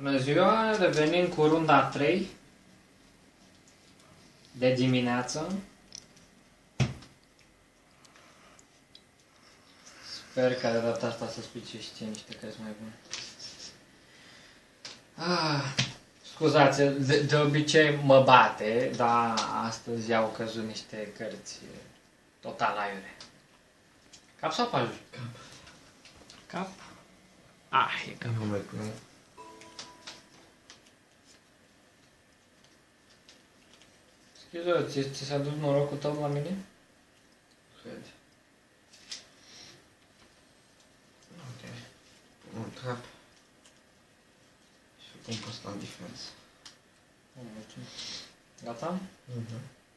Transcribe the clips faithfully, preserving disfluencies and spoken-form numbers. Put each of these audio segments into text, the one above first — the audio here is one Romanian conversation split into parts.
Bună ziua, revenim cu runda trei de dimineață. Sper că de data asta să spice și ție niște cărți mai bune. Ah, scuzați, de, de obicei mă bate, dar astăzi au căzut niște cărți total aiure. Cap sau pajuri? Cap. Cap? Ah, e cap. Nu mai pune. Schizo, ți, ți s-a dus norocul tău la mine? Cred. Uite. Un cap. Și pun pe ăsta în defense. Oh, mulțumesc. Gata? Mhm.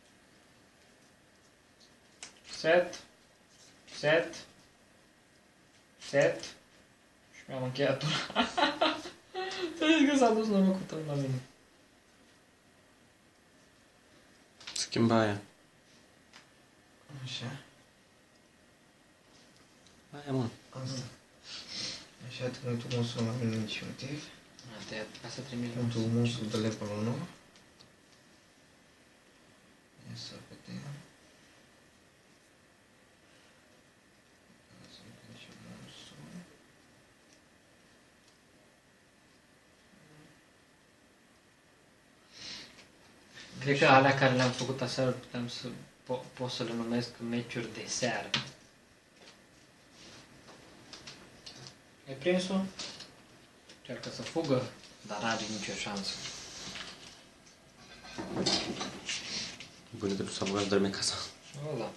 Set. Set. Set. Și mi-am încheiat tura. Ți-ai zis că s-a dus norocul tău la mine. Schimba aia. Așa. Aia, mă. Asta. Așa, trimit un monstru la mine iniciativ. Te ca să trimiți Trimit un monstru de level unu. Ia să vedem. Să vedem ce monstru. Cred că alea care le-am făcut aseară putem să po- pot să le numesc meciuri de seară. Ai prins-o? Încearcă să fugă, dar n-are nicio șansă. Bune, trebuie să băgați dorme casa. Ăla.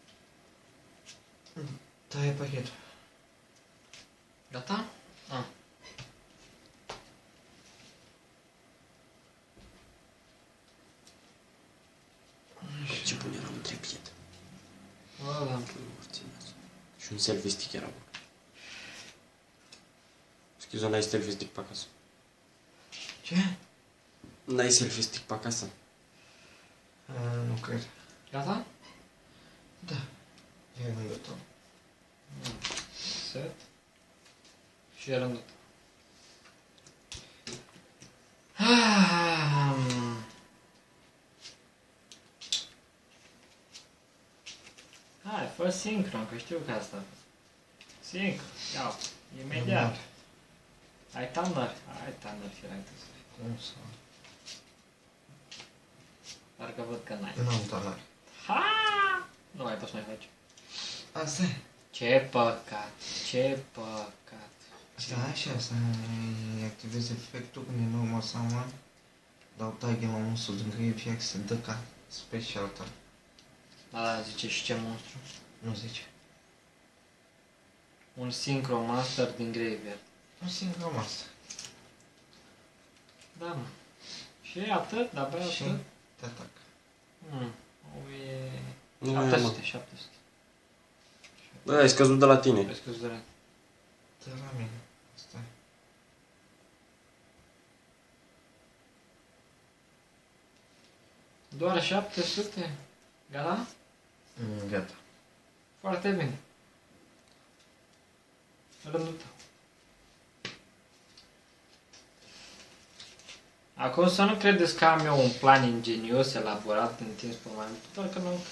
Taie pachetul. Gata? Ah. Ce bun era un trepied. Ăla. Și un selfie stick era bun. Schizo, n-ai selfie stick pe acasă. Ce? N-ai selfie stick pe acasă? A, nu cred. Gata? Da. E rândul tău. Set. Și e rândul tău. Ah. Hai, fă sincron, că știu că asta. Sincron, iau, imediat. Ai tanner, ai tanner, firai tu să fii. Cum să... Parcă văd că n-ai. N-am talar. Ha! Nu mai poți mai face. Asta e. Ce păcat, ce păcat. Asta așa, să activez efectul când e normal summon. Dau tag la monstru din graveyard se dă ca special tag. Da, zice și ce monstru. Nu zice. Un Synchro Master din Graveyard. Un singur master. Da, mă. Și atât, dar bea Și atât. te atac. Hmm. O e... Nu, șapte mă. sute, șapte sute. Bă, ai scăzut de la tine. Vezi că-ți dorea. De la mine. Asta e. Doar șapte sute? Gata? Mm, gata. Foarte bine. Rândul tău. Acum să nu credeți că am eu un plan ingenios, elaborat, întins pe mai mult, doar că nu-mi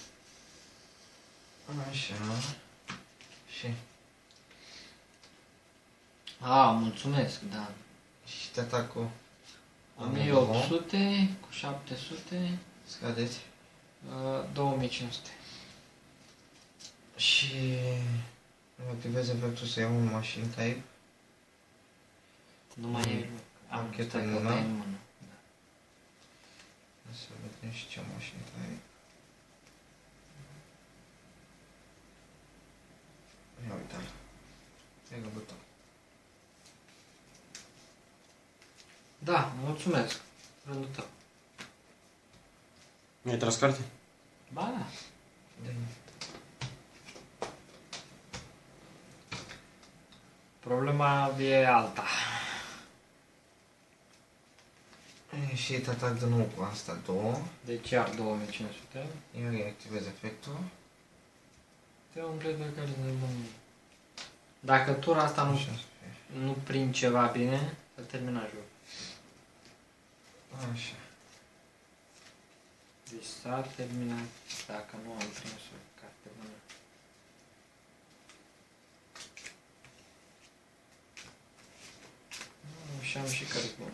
Așa. Și... A, mulțumesc, da. Și te atac cu... o mie opt sute cu șapte sute, Scadeți. uh, două mii cinci sute. Și... Îmi activez efectul să iau un machine type. Nu mai e... Am Pachet stai în că mână. dai în mână. Da. Să vedem și ce machine type. Ia uite-l. E rândul tău. Da, mulțumesc. Rândul tău. Mi-ai tras carte? Ba da. De... Problema e alta. E, și te atac din nou cu asta două. Deci iar două mii cinci sute. Eu îi activez efectul. Te umple de care ne bun. Dacă tura asta nu, Așa să fie. nu prind ceva bine, să termina jocul. Așa. Deci s-a terminat, dacă nu am prins o carte bună. Nu, și am și cărți bune.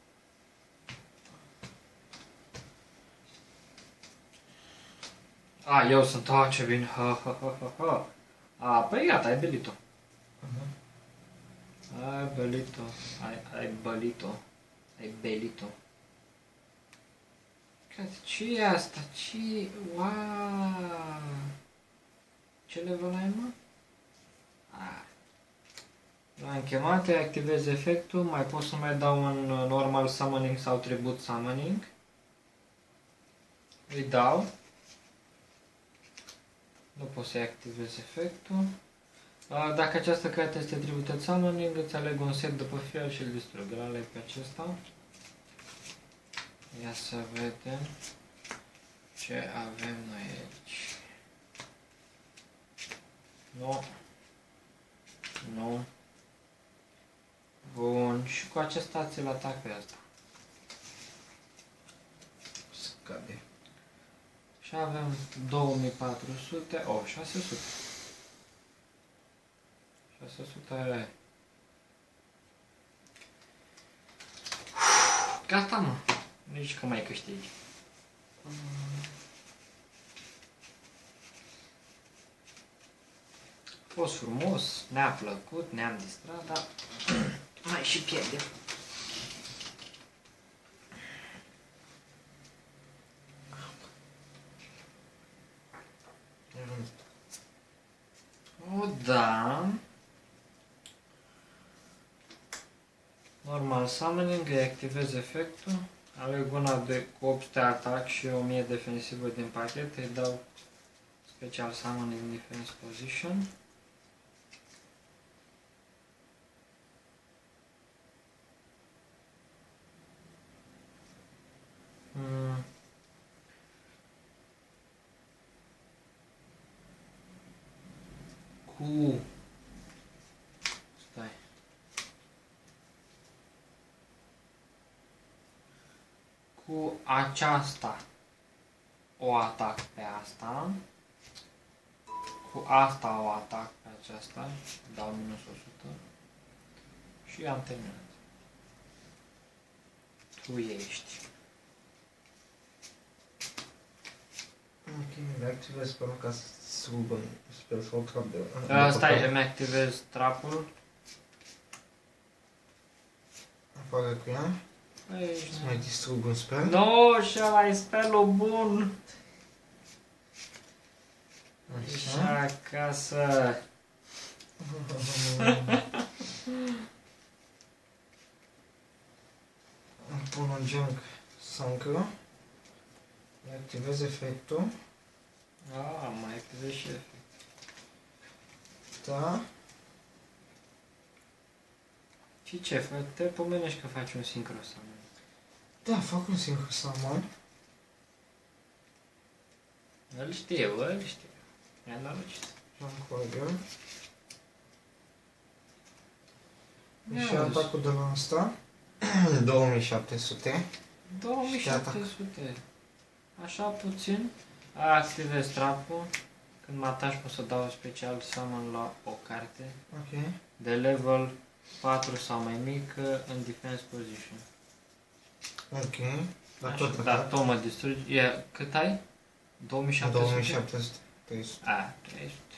A, eu sunt, a, ce bine, ha, ha, ha, ha, ha. A, păi gata, ai belit-o. Uh-huh. Ai belit-o, ai, ai belit-o, ai belit-o. Ce e asta? Ce? Wow! Ce level ai, mă? Ah. L-am chemat, îi activez efectul, mai pot să mai dau un normal summoning sau tribute summoning. Îi dau. Nu pot să-i activez efectul. Dacă această carte este tributed summoning, îți aleg un set după fier și îl distrug. Îl aleg pe acesta. Ia să vedem ce avem noi aici. Nu. Nu. Bun. Și cu acesta ți-l atac pe asta. Scade. Și avem două mii patru sute, oh, șase sute. șase sute. Gata, mă. Nici că mai câștigi. A fost frumos, ne-a plăcut, ne-am distrat, dar mai și pierdem. O, da. Normal summoning, îi activez efectul. Aleg una de cu opt sute atac și o mie defensivă din pachet. Îi dau special summoning defense position. Hmm. Cu... Stai. Cu aceasta o atac pe asta. Cu asta o atac pe aceasta. Dau minus o sută. Și am terminat. Tu ești. Ok, mi activez spelul ca să subă spel sau trap de... Uh, stai, îmi activez trapul. Afară cu ea. Păi, Să mai distrug un spell. no, și ăla e spelul bun. Și Așa. acasă. Îmi pun un junk sancro. Îi activez efectul. Ah, mai activez și efect. Da. Și ce, fă, te pomenești că faci un sincro summon. Da, fac un singur summon. Îl știu, îl știu. Mi-a nărucit. Junk warrior. Ia Și uzi. atacul de la asta. două mii șapte sute. două mii șapte sute. Așa puțin. Activez trapul. Când mă ataci pot să dau special summon la o carte. Ok. De level patru sau mai mic în defense position. Ok. La Așa, tot da, atac. tot mă distrugi. E, cât ai? două mii șapte sute? două mii șapte sute. trei sute. A, trei sute.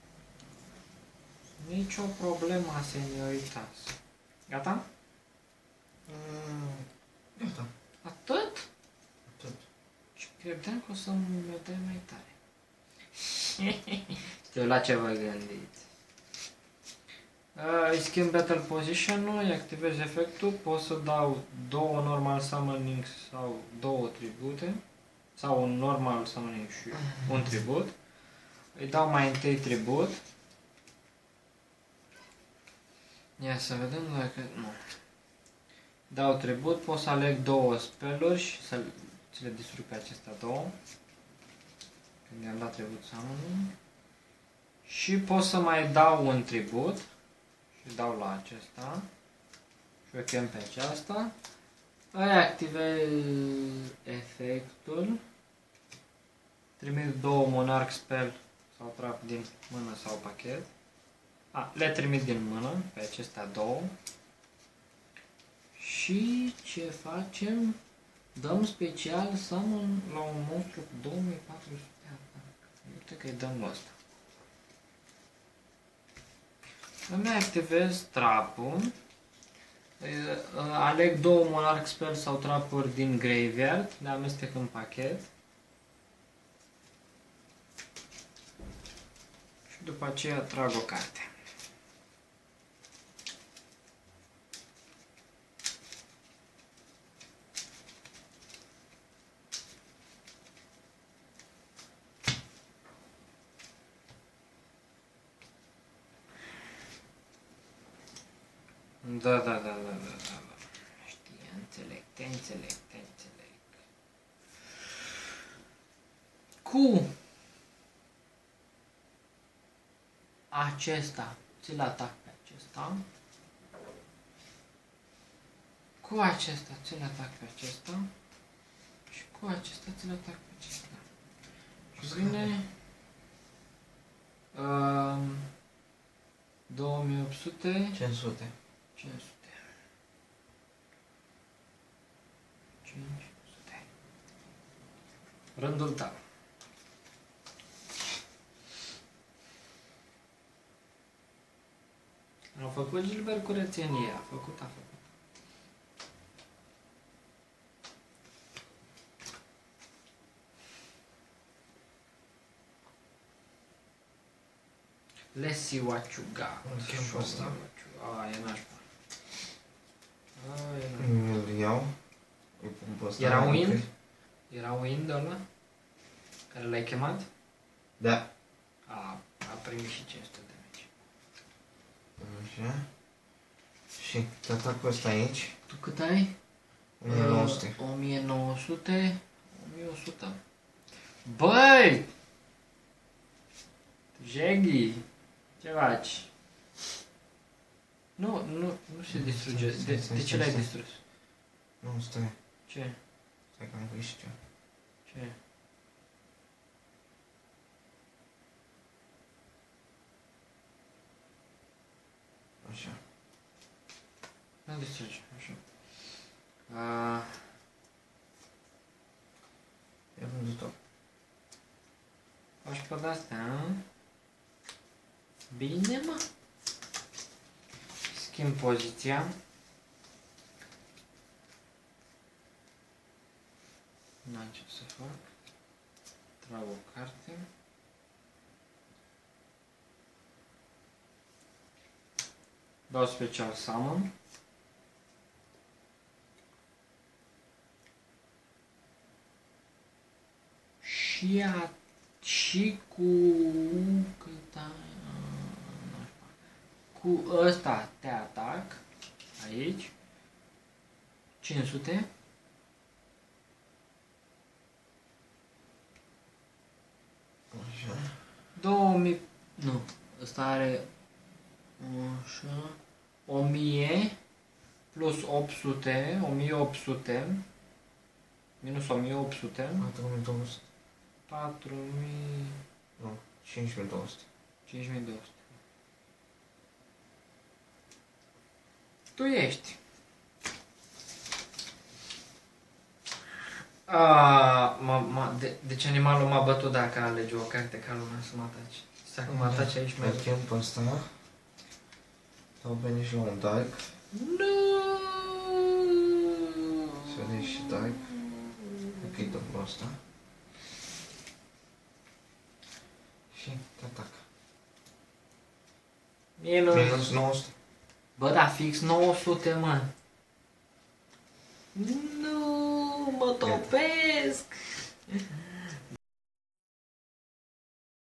Nicio problemă, senioritas. Gata? Mm, Gata. Atât? Atât. Și credeam că o să mă dai mai tare. Știu la ce vă gândiți. Uh, îi schimb Battle Position-ul, îi activez efectul, pot să dau două Normal Summoning sau două tribute, sau un Normal Summoning și un tribut. Îi dau mai întâi tribut. Ia să vedem dacă... nu. Dau tribut, pot să aleg două spell-uri și să ți le distrug pe acestea două. Când i-am dat tribut summoning. Și pot să mai dau un tribut. Și dau la acesta. Și o chem pe aceasta. Îi activez efectul. Trimit două Monarch Spell sau trap din mână sau pachet. A, le trimit din mână, pe acestea două. Și ce facem? Dăm special summon la un monstru cu două mii patru sute atac. Uite că îi dăm ăsta. Îmi activez trapul. Aleg două Monarch Spell sau trapuri din graveyard, le amestec în pachet. Și după aceea trag o carte. Da, da, da, da, da, da, da. Știi, înțeleg, te înțeleg, te înțeleg. Cu acesta, ți-l atac pe acesta. Cu acesta, ți-l atac pe acesta. Și cu acesta, ți-l atac pe acesta. Și vine... Um, două mii opt sute... cinci sute. cinci sute. cinci sute. Rândul tău. Am făcut Gilbert curățenie, a făcut, a făcut. Let's see what you got. Îl chem pe ăsta. A, e nașpa. A, e nașpa. Îl iau. Îi pun pe ăsta. Era wind? Era wind ăla? Care l-ai chemat? Da. A, a primit și cinci sute de meci. Așa. Și te atac pe ăsta aici. Tu cât ai? o mie nouă sute. o mie nouă sute, o mie o sută. Băi! Jeghi! Ce faci? Nu, nu, nu se distruge. De, de ce l-ai distrus? Nu, stai. Ce? Stai că am greșit eu. Ce? Așa. Nu distruge, așa. A... E vândut-o. Faci pe de-astea, a? Bine, mă. Schimb poziția. N-am ce să fac. Trag o carte. Dau special summon. Și, a, și cu cât a, cu ăsta te atac aici cinci sute. Așa. două mii, nu, ăsta are așa, o mie plus opt sute, o mie opt sute minus o mie opt sute, patru mii două sute. patru mii, Nu, cinci mii două sute. cinci mii două sute. Tu ești. A, ma, ma, de, deci animalul m-a bătut dacă alege o carte ca lumea să mă ataci. Să acum mă ataci aici mai Îl chem pe ăsta. Dau bine și la un dark. Nu. Să vezi și dark. Ok, dăm pe ăsta. Și te atac. Minus. Minus nouă sute. Bă, da, fix nouă sute, mă. Nu, mă topesc.